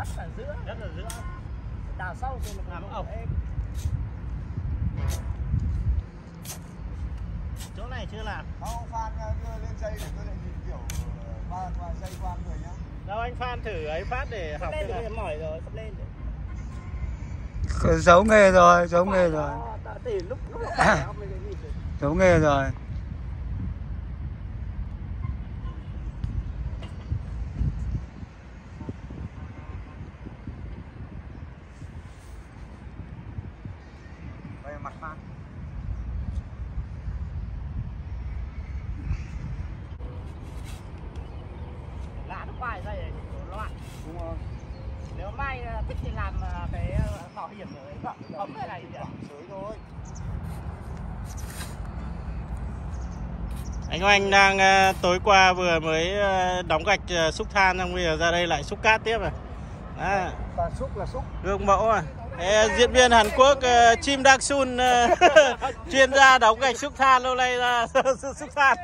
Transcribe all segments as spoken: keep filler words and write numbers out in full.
Đất ở giữa. Đất ở giữa. Đào sâu thì nó làm ốc. êm. Chỗ này chưa làm. Không, Phan đưa lên dây để tôi lại nhìn kiểu qua qua dây qua người nhá. Đâu anh Phan thử ấy phát để học Lên cái thì này. mỏi rồi, sắp lên Giấu nghề rồi, giấu nghề rồi. Thì lúc lúc không mới nhìn được. Giấu nghề rồi. Đây mặt Phan. Lá nó quay ra để đổ loạn. Đúng không? Nếu mai thích thì làm cái bảo hiểm ở ấm cái này nhỉ? Sới thôi. Anh Oanh đang uh, tối qua vừa mới uh, đóng gạch uh, xúc than, xong bây giờ ra đây lại xúc cát tiếp rồi. Đó. Toàn xúc là xúc. Gương mẫu à. Ê, diễn viên Hàn Quốc uh, Chim Dak Sun uh, chuyên gia đóng gạch xúc than, lâu nay ra xúc than.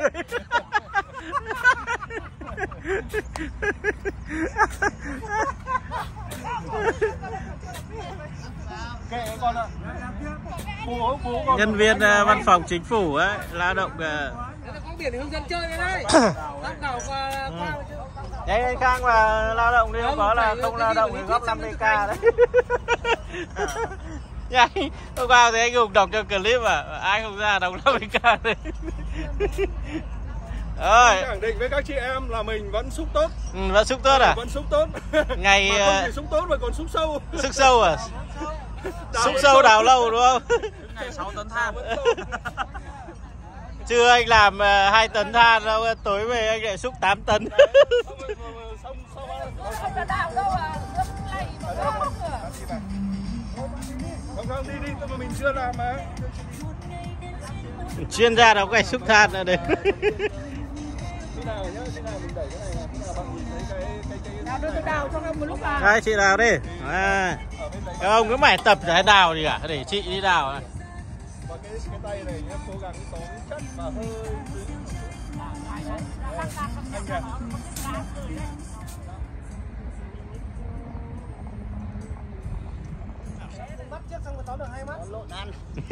Kệ con ạ. Bố, bố con. Nhân viên uh, văn phòng chính phủ ấy, lao động uh... Có biển hướng dẫn chơi đây đấy. Tham khảo qua qua đấy anh Khang là lao động đi, không có là không lao động thì góp năm mươi k đấy. Nhá, hôm qua thì anh Hùng đọc cho clip à, ai không ra đóng năm mươi k đấy. Rồi. Khẳng định với các chị em là mình vẫn xúc tốt. Ừ, vẫn xúc tốt à? Vẫn xúc tốt. Ngày mà không chỉ xúc tốt mà còn xúc sâu. Xúc sâu à? Xúc sâu đào lâu đúng không? Ngày sáu tấn than. Chưa anh làm hai tấn than đâu, tối về anh lại xúc tám tấn. không là đào đâu à, nước lầy mà không Không không đi đi, mà mình chưa làm mà. Chuyên gia đóng gạch xúc than ở đây. Thế nào nhá, thế nào mình đẩy cái này là thế nào bằng nhìn thấy cái cái cái đào đưa tôi đào cho em một lúc nào. Đây chị đào đi. À. Các ông cứ mải tập để đào gì cả, để chị đi đào này. Và cái cái tay này nhá, cố gắng tóm chắc và hơi anh kìa. Mắt trước xong rồi tóm được hai mắt. Lộn ăn.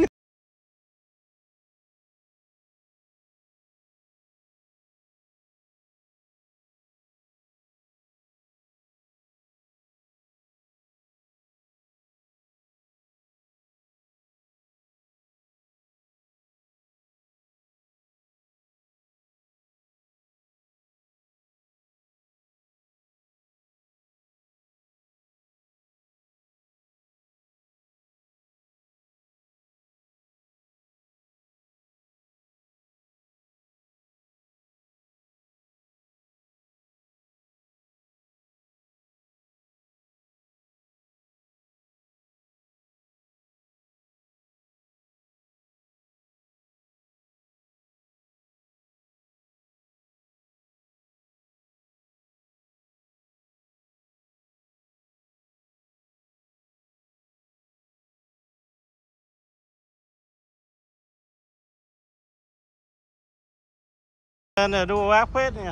Là đu ác phết nhỉ.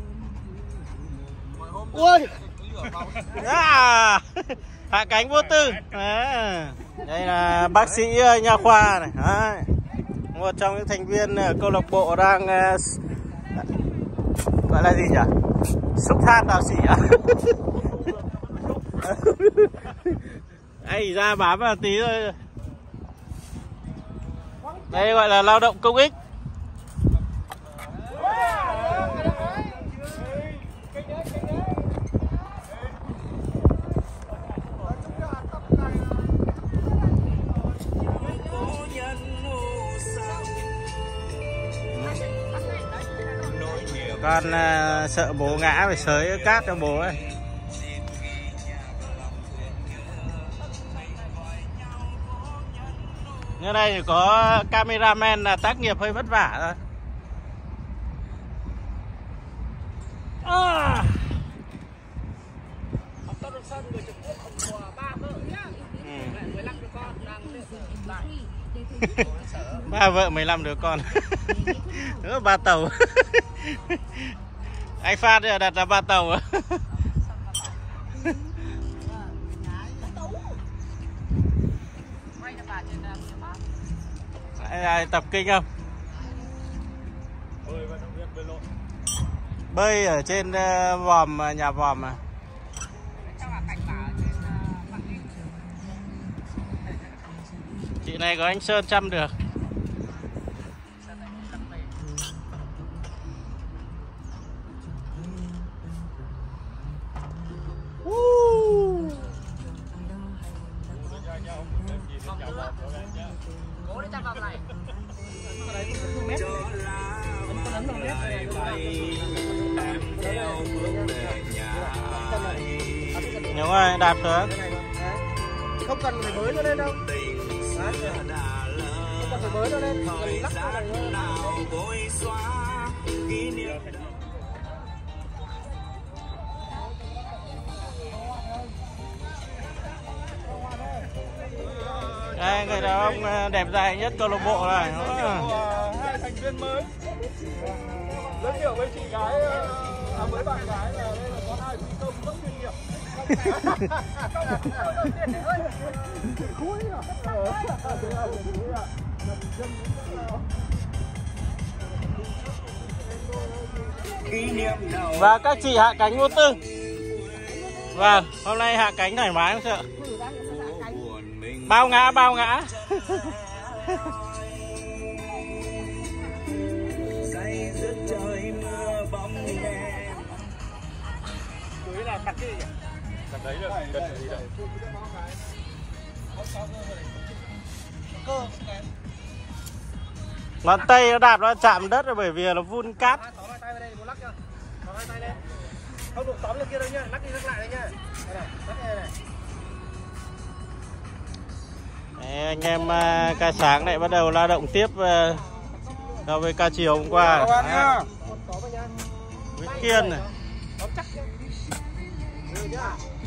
Ui. À, hạ cánh vô tư. À, đây là bác sĩ nha khoa này. Đấy. Một trong những thành viên câu lạc bộ đang uh, gọi là gì nhỉ? Xúc than đào xỉ à? Anh ra bám vào tí thôi. Đây gọi là lao động công ích. Con uh, sợ bố ngã phải xới cát cho bố ấy. Như đây thì có cameraman là tác nghiệp hơi vất vả thôi. À. Ba vợ mười lăm đứa con. Đó, ba tàu. Anh Phan đặt là ba tàu. bay là bà trên phía Bắc. Ai, ai tập kinh không? Bơi vận động viên bơi lội. Bơi ở trên uh, vòm nhà vòm mà. Chắc là cảnh bà ở trên uh, Bắc Ninh. Chị này có anh Sơn chăm được. Cố để chắc vào này. Mét. Con ấn vào mét này. Đúng rồi, đạp xuống. Không cần phải bới nó lên đâu. Đấy. Không cần phải bới nó lên, cần lắc nó này thôi. Đây, người đàn ông đẹp trai nhất câu lạc bộ này. Hai thành viên mới. Giới thiệu với chị gái, à, với bạn gái là đây là có hai phi công rất chuyên nghiệp. Và các chị hạ cánh vô tư. Vâng, hôm nay hạ cánh thoải mái không sợ? Bao ngã, bao ngã. Dưới là đặt cái gì nhỉ? Đặt đấy được, đặt đấy được. Ngón tay nó đạp nó chạm đất rồi bởi vì nó vun cát. Tóm hai tay vào đây, một lắc chưa? Tóm hai tay lên. Không được tóm lên kia đâu nhá, lắc đi lắc lại đây nhá. Đây này, lắc đây này. Đấy, anh em uh, ca sáng lại bắt đầu lao động tiếp uh, so với ca chiều hôm qua. À, Nguyễn Kiên này. Tóm chắc nhá. Rồi nhá.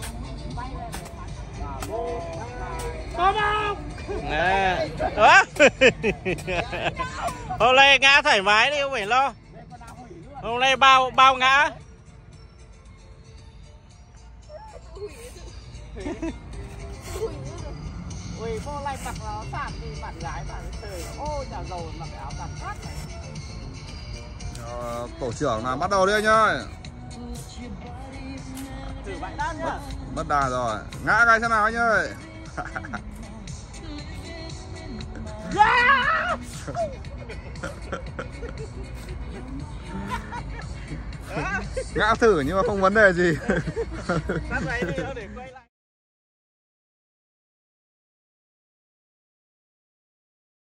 Tóm không? Nè. Đó. Hôm nay ngã thoải mái đi, không phải lo. Hôm nay bao bao ngã. Ui, cô lại mặc áo sàn thì bạn gái bạn trời ô chả dầu mặc áo sàn khác này. Ờ, tổ trưởng nào bắt đầu đi anh ơi. Thử bạn đan nhá. Mất đà rồi. Ngã cái thế nào anh ơi. Yeah! Ngã thử nhưng mà không vấn đề gì. Tắt máy đi để quay lại.